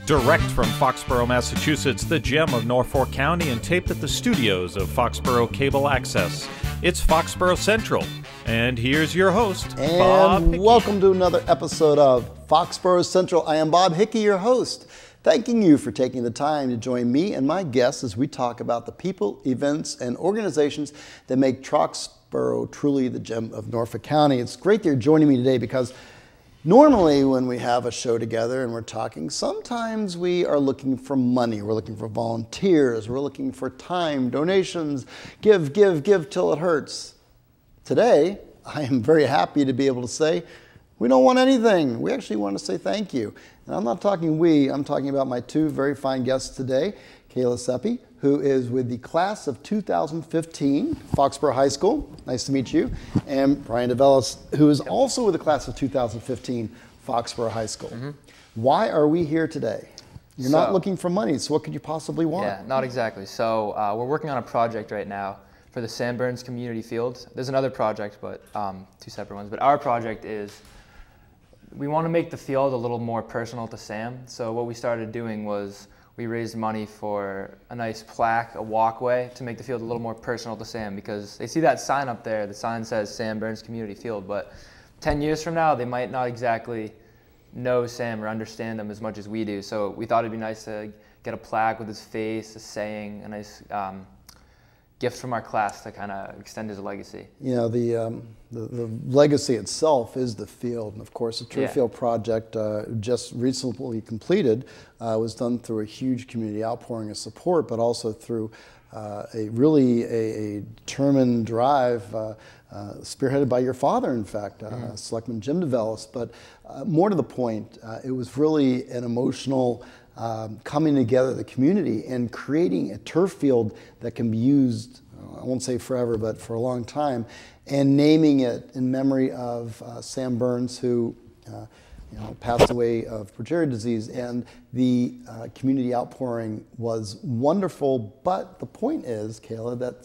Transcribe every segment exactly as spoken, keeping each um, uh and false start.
Direct from Foxborough, Massachusetts, the gem of Norfolk County, and taped at the studios of Foxborough Cable Access. It's Foxborough Central. And here's your host, and Bob Hickey. Welcome to another episode of Foxborough Central. I am Bob Hickey, your host, thanking you for taking the time to join me and my guests as we talk about the people, events, and organizations that make Foxborough truly the gem of Norfolk County. It's great that you're joining me today because normally when we have a show together and we're talking, sometimes we are looking for money. We're looking for volunteers. We're looking for time, donations, give, give, give till it hurts. Today, I am very happy to be able to say, we don't want anything. We actually want to say thank you. And I'm not talking we, I'm talking about my two very fine guests today, Kayla Seppi, who is with the class of two thousand fifteen, Foxborough High School. Nice to meet you. And Brian DeVellis, who is also with the class of two thousand fifteen, Foxborough High School. Mm-hmm. Why are we here today? You're so, not looking for money, so what could you possibly want? Yeah, not exactly. So uh, we're working on a project right now for the Sam Berns community field. There's another project, but um, two separate ones. But our project is, we want to make the field a little more personal to Sam. So what we started doing was we raised money for a nice plaque, a walkway, to make the field a little more personal to Sam, because they see that sign up there. The sign says Sam Berns Community Field, but ten years from now, they might not exactly know Sam or understand him as much as we do. So we thought it'd be nice to get a plaque with his face, a saying, a nice um, gift from our class to kind of extend his legacy. You know, the, um, the the legacy itself is the field, and of course the turf Yeah. field project uh, just recently completed uh, was done through a huge community outpouring of support, but also through uh, a really a, a determined drive uh, uh, spearheaded by your father, in fact, uh, mm-hmm. Selectman Jim DeVellis. But uh, more to the point, uh, it was really an emotional Um, coming together, the community, and creating a turf field that can be used, I won't say forever, but for a long time, and naming it in memory of uh, Sam Berns, who uh, you know, passed away of progeria disease. And the uh, community outpouring was wonderful, but the point is, Kayla, that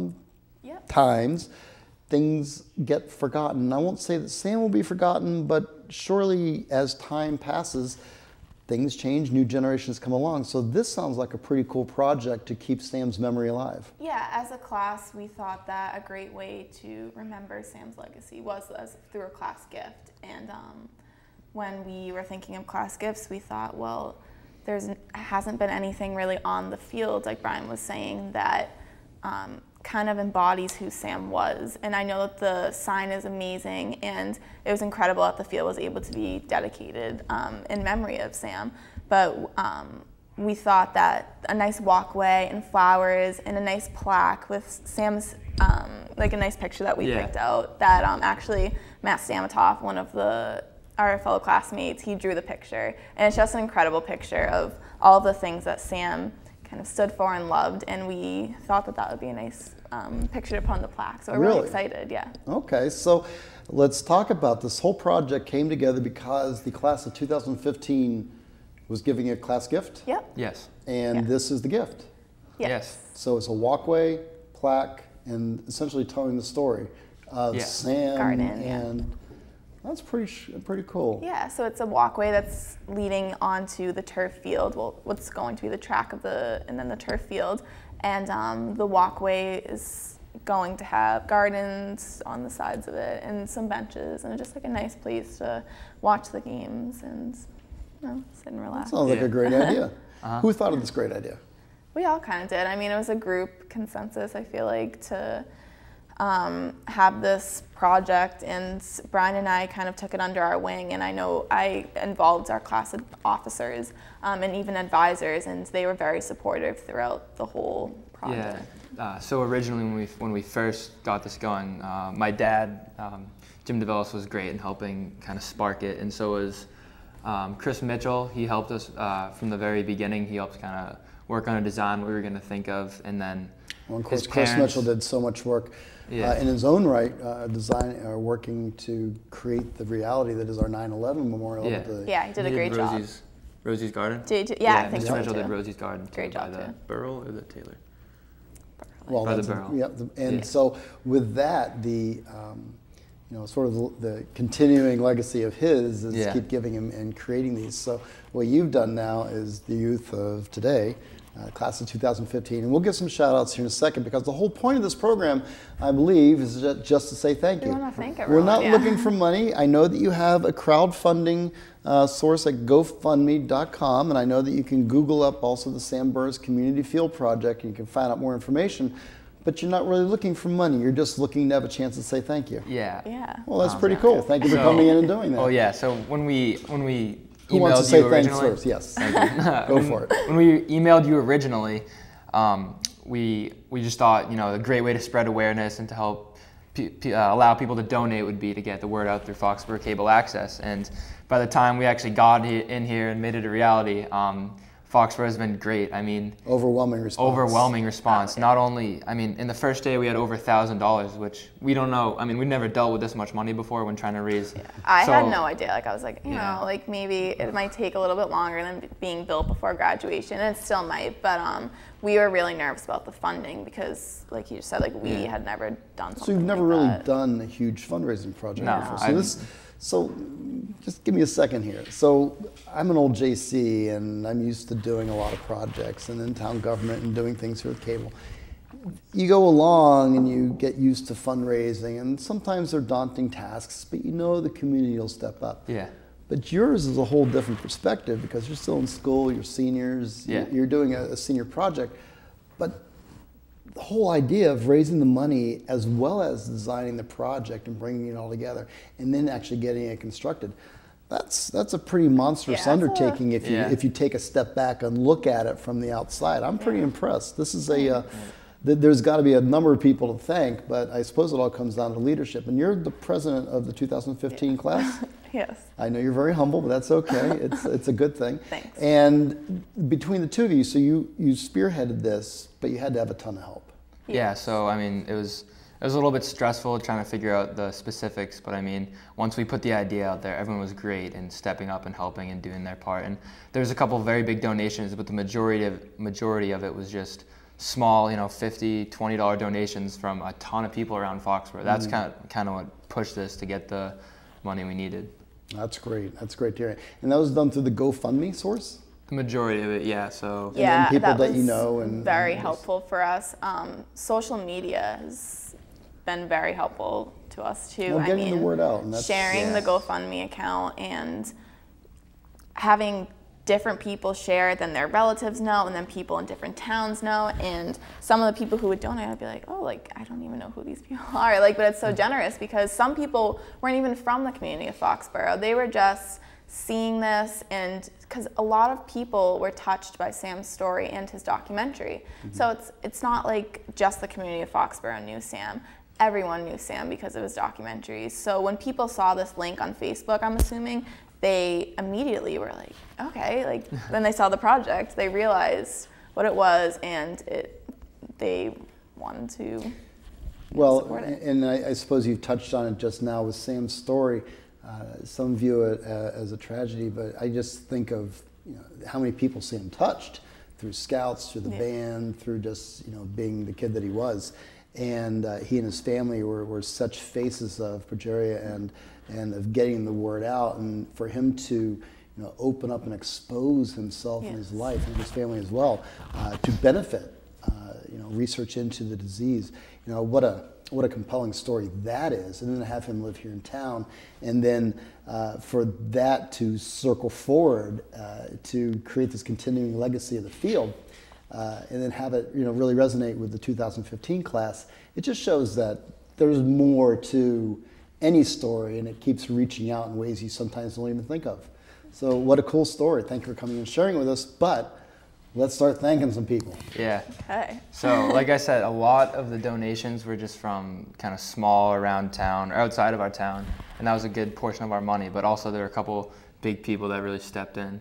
sometimes yep. things get forgotten. I won't say that Sam will be forgotten, but surely as time passes, things change, new generations come along. So this sounds like a pretty cool project to keep Sam's memory alive. Yeah, as a class, we thought that a great way to remember Sam's legacy was as through a class gift. And um, when we were thinking of class gifts, we thought, well, there's hasn't been anything really on the field, like Brian was saying, that um, kind of embodies who Sam was. And I know that the sign is amazing, and it was incredible that the field was able to be dedicated um, in memory of Sam. But um, we thought that a nice walkway and flowers and a nice plaque with Sam's, um, like a nice picture that we yeah. picked out, that um, actually Matt Stamatoff, one of the our fellow classmates, he drew the picture. And it's just an incredible picture of all the things that Sam kind of stood for and loved, and we thought that that would be a nice um, picture to put on the plaque. So we're really? really excited, yeah. Okay, so let's talk about this. Whole project came together because the class of two thousand fifteen was giving a class gift? Yep. Yes. And yeah. this is the gift? Yes. yes. So it's a walkway, plaque, and essentially telling the story of yeah. Sam. Garden, and yeah. That's pretty pretty cool. Yeah, so it's a walkway that's leading onto the turf field, well, what's going to be the track of the, and then the turf field. And um, the walkway is going to have gardens on the sides of it and some benches, and just like a nice place to watch the games and, you know, sit and relax. That sounds like yeah. a great idea. uh-huh. Who thought of this great idea? We all kind of did. I mean, it was a group consensus, I feel like, to Um, have this project, and Brian and I kind of took it under our wing, and I know I involved our class officers um, and even advisors, and they were very supportive throughout the whole project. Yeah. Uh, so originally when we when we first got this going, uh, my dad, um, Jim DeVellis, was great in helping kind of spark it, and so was um, Chris Mitchell. He helped us uh, from the very beginning. He helped kind of work on a design what we were going to think of, and then well, of course, his Chris parents, Mitchell did so much work. Yeah. Uh, in his own right, uh, design, uh, working to create the reality that is our nine eleven memorial. Yeah, the, yeah he did he a great did Rosie's, job. Rosie's Garden? Did, yeah, yeah, I think Mister so Mitchell too. did Rosie's Garden. Great job by the too. Burrell or the Taylor? Well, by that's the Burrell. A, yeah, the, and yeah. so with that, the um, you you know, sort of the, the continuing legacy of his is Yeah. keep giving him and creating these. So what you've done now is the youth of today, uh, class of two thousand fifteen, and we'll get some shout outs here in a second, because the whole point of this program, I believe, is ju- just to say thank We you. want to thank We're everyone. not yeah. looking for money. I know that you have a crowdfunding uh, source at go fund me dot com, and I know that you can Google up also the Sam Berns Community Field Project, and you can find out more information. But you're not really looking for money. You're just looking to have a chance to say thank you. Yeah. Yeah. Well, that's Um, pretty cool. Thank you for So- coming in and doing that. Oh yeah. So when we when we Who emailed wants to say you thanks originally, first? Yes. Go when, for it. When we emailed you originally, um, we we just thought, you know, a great way to spread awareness and to help pe- pe- uh, allow people to donate would be to get the word out through Foxborough Cable Access. And by the time we actually got he- in here and made it a reality, um, Foxborough has been great. I mean, Overwhelming response. overwhelming response. Oh, yeah. Not only, I mean, in the first day we had over a thousand dollars, which we don't know. I mean, we've never dealt with this much money before when trying to raise. I So- had no idea. Like I was like, you Yeah. know, like maybe it might take a little bit longer than b- being built before graduation, and it still might. But um, we were really nervous about the funding because, like you just said, like we Yeah. had never done something. So you've never like really that. done a huge fundraising project No, before. So I've- this, so just give me a second here. So I'm an old J C, and I'm used to doing a lot of projects and in town government and doing things here with cable. You go along and you get used to fundraising, and sometimes they're daunting tasks, but you know the community will step up. Yeah. But yours is a whole different perspective because you're still in school, you're seniors, Yeah. you're doing a, a senior project. But the whole idea of raising the money as well as designing the project and bringing it all together and then actually getting it constructed, that's that's a pretty monstrous Yeah, that's a- undertaking if you Yeah. if you take a step back and look at it from the outside. I'm pretty impressed. This is a uh, th- there's got to be a number of people to thank, but I suppose it all comes down to leadership. And you're the president of the two thousand fifteen class. Yes. I know you're very humble, but that's okay. It's it's a good thing. Thanks. And between the two of you, so you you spearheaded this, but you had to have a ton of help. Yeah, so I mean, it was it was a little bit stressful trying to figure out the specifics, but I mean, once we put the idea out there, everyone was great in stepping up and helping and doing their part. And there was a couple of very big donations, but the majority of majority of it was just small, you know, fifty, twenty dollar donations from a ton of people around Foxborough. That's kind of kind of what pushed this to get the money we needed. That's great. That's great to hear. And that was done through the GoFundMe source? The majority of it, yeah. So then Yeah, people that that was you know and- very and just- helpful for us. Um, social media has been very helpful to us too. Well, I getting the mean, word out, and that's- sharing Yeah. the GoFundMe account and having different people share it, then their relatives know, and then people in different towns know. And some of the people who would donate, I'd be like, oh, like I don't even know who these people are. Like, but it's so generous because some people weren't even from the community of Foxborough. They were just seeing this, and because a lot of people were touched by Sam's story and his documentary. Mm-hmm. So it's it's not like just the community of Foxborough knew Sam. Everyone knew Sam because of his documentaries. So when people saw this link on Facebook, I'm assuming, they immediately were like, okay, like then they saw the project, they realized what it was, and it they wanted to Well, support it. and I, I suppose you've touched on it just now with Sam's story. Uh, some view it uh, as a tragedy, but I just think of you know, how many people Sam touched through scouts, through the Yeah. band, through just you know being the kid that he was. And uh, he and his family were, were such faces of progeria and and of getting the word out. And for him to you know open up and expose himself and his Yes. life and his family as well uh, to benefit uh, you know research into the disease. You know what a what a compelling story that is, and then to have him live here in town, and then uh, for that to circle forward uh, to create this continuing legacy of the field. Uh, and then have it, you know, really resonate with the two thousand fifteen class. It just shows that there's more to any story, and it keeps reaching out in ways you sometimes don't even think of. So, what a cool story! Thank you for coming and sharing with us. But let's start thanking some people. yeah. Okay. So, like I said, a lot of the donations were just from kind of small around town or outside of our town, and that was a good portion of our money. But also, there were a couple big people that really stepped in.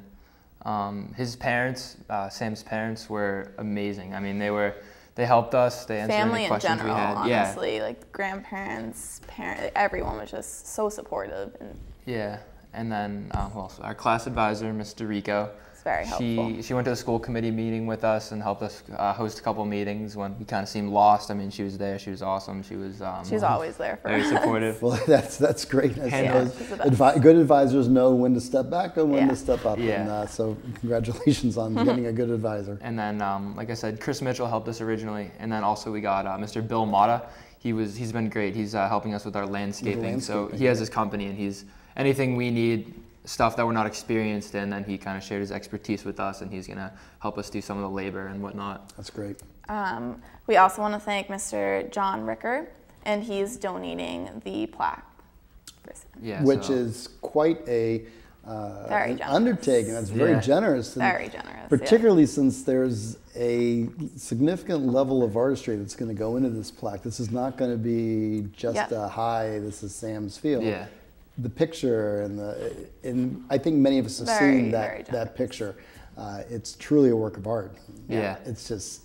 Um, his parents, uh, Sam's parents, were amazing. I mean, they were they helped us. They answered Family any in questions general, we had. honestly, like grandparents, parents, everyone was just so supportive. And Yeah, yeah. And then um, who else? Our class advisor, Mister Rico. very helpful. She she went to the school committee meeting with us and helped us uh, host a couple meetings when we kind of seemed lost. I mean, she was there. She was awesome. She was um, She's always there for very us. supportive. Well, that's that's great. As Yeah, those she's the best. advi- good advisors know when to step back and when Yeah. to step up. Yeah. And uh, so congratulations on getting a good advisor. And then, um, like I said, Chris Mitchell helped us originally, and then also we got uh, Mister Bill Mata. He was he's been great. He's uh, helping us with our landscaping. So landscaping, he has his company, and he's anything we need, stuff that we're not experienced in, then he kind of shared his expertise with us, and he's gonna help us do some of the labor and whatnot. That's great. Um, we also want to thank Mister John Ricker, and he's donating the plaque. for Sam. Yeah, Which so- is quite a uh, Very an generous. undertaking. That's very Yeah. generous. And Very generous. particularly since there's a significant level of artistry that's going to go into this plaque. This is not going to be just Yep. a hi, this is Sam's Field. Yeah. The picture and the and I think many of us have Very, seen very that generous. that picture. Uh, it's truly a work of art. Yeah. It's just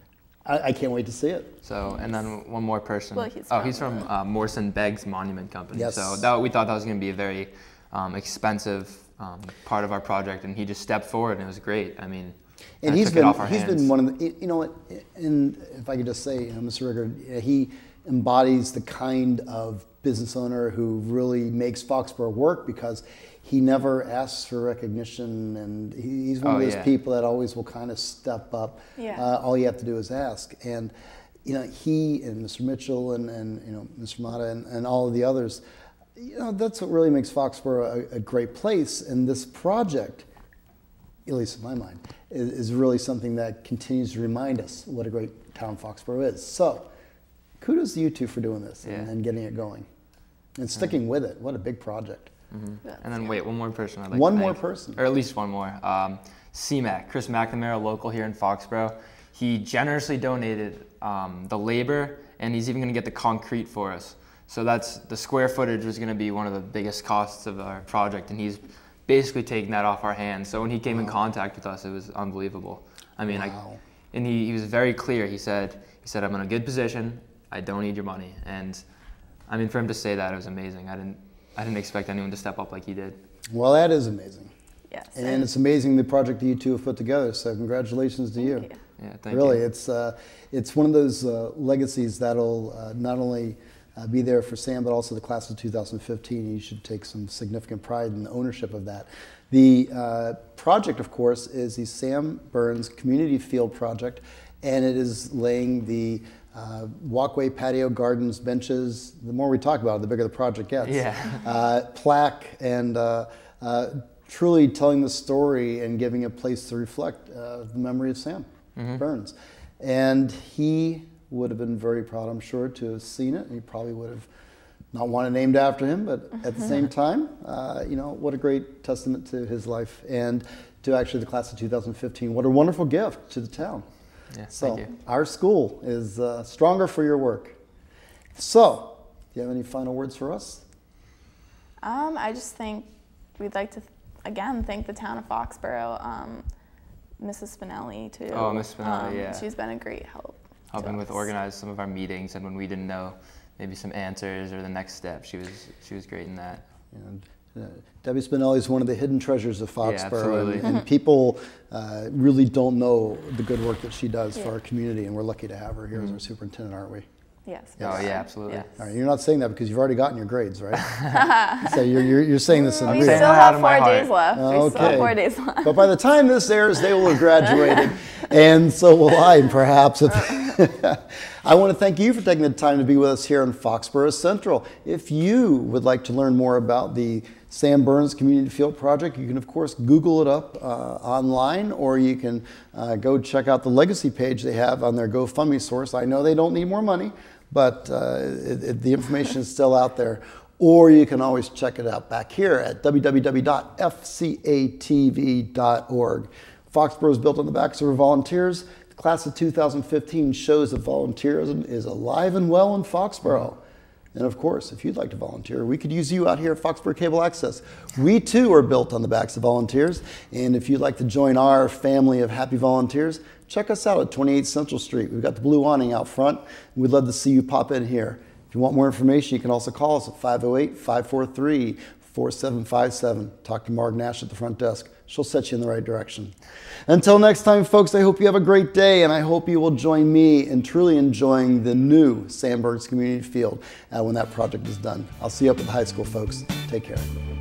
I, I can't wait to see it. So, and then one more person. Well, he's oh, from he's from the- uh, Morrison Beggs Monument Company. Yes. So that, we thought that was going to be a very um, expensive um, part of our project, and he just stepped forward, and it was great. I mean, And uh, he's took been it off our he's hands. been one of the you know what and if I could just say, you know, Mister Rickard, he embodies the kind of business owner who really makes Foxborough work because he never asks for recognition, and he, he's one Oh, of those yeah. people that always will kind of step up. Yeah. Uh, all you have to do is ask. And you know, he and Mister Mitchell and, and you know Mister Mata and, and all of the others, you know, that's what really makes Foxborough a, a great place. And this project, at least in my mind, is, is really something that continues to remind us what a great town Foxborough is. So, kudos to you two for doing this and, Yeah. and getting it going and sticking with it. What a big project. That's And then wait, one more person I'd like One to more thank. person. Or at least one more. Um, C MAC, Chris McNamara, local here in Foxborough. He generously donated um, the labor, and he's even going to get the concrete for us. So that's the square footage was going to be one of the biggest costs of our project, and he's basically taking that off our hands. So when he came in contact with us, it was unbelievable. I mean, Wow. I, and he, he was very clear. He said, he said, I'm in a good position. I don't need your money. And I mean, for him to say that, it was amazing. I didn't, I didn't expect anyone to step up like he did. Well, that is amazing. Yes. And it's amazing the project that you two have put together. So congratulations to you. Thank you. Yeah, thank really, you. it's uh, it's one of those uh, legacies that'll uh, not only uh, be there for Sam, but also the class of two thousand fifteen. You should take some significant pride in the ownership of that. The uh, project, of course, is the Sam Berns Community Field Project, and it is laying the uh, walkway, patio, gardens, benches. The more we talk about it, the bigger the project gets. Yeah. Uh, plaque and uh, uh, truly telling the story and giving a place to reflect uh, the memory of Sam Berns. And he would have been very proud, I'm sure, to have seen it. He probably would have not wanted it named after him, but at the same time, uh, you know, what a great testament to his life and to actually the class of two thousand fifteen. What a wonderful gift to the town. Yeah, So thank you. our school is uh, stronger for your work. So, do you have any final words for us? Um, I just think we'd like to, again, thank the town of Foxborough, um, Missus Spinelli, too. Oh, Miss Spinelli, Um, yeah. She's been a great help. to Helping with us. organize some of our meetings, and when we didn't know maybe some answers or the next step, she was she was great in that. And, uh, Debbie Spinelli is one of the hidden treasures of Foxborough, absolutely. and, and people uh, really don't know the good work that she does for Yeah. our community, and we're lucky to have her here as our superintendent, aren't we? Yes. Oh, we yeah, are. absolutely. Yes. All right, you're not saying that because you've already gotten your grades, right? So you're, you're, you're saying this in We real. saying still that out have of my four days heart. left. We still Okay. have four days left. But by the time this airs, they will have graduated, and so will I, perhaps. I want to thank you for taking the time to be with us here in Foxborough Central. If you would like to learn more about the Sam Berns Community Field Project, you can, of course, Google it up uh, online, or you can uh, go check out the legacy page they have on their GoFundMe source. I know they don't need more money, but uh, it, it, the information is still out there. Or you can always check it out back here at w w w dot f c a t v dot org. Foxborough is built on the backs of our volunteers. The class of two thousand fifteen shows that volunteerism is alive and well in Foxborough. And of course, if you'd like to volunteer, we could use you out here at Foxborough Cable Access. We too are built on the backs of volunteers. And if you'd like to join our family of happy volunteers, check us out at twenty-eight Central Street. We've got the blue awning out front. We'd love to see you pop in here. If you want more information, you can also call us at five oh eight, five four three, four seven five seven. Talk to Marg Nash at the front desk. she'll set you in the right direction. Until next time, folks, I hope you have a great day, and I hope you will join me in truly enjoying the new Sam Berns Community Field uh, when that project is done. I'll see you up at the high school, folks. Take care.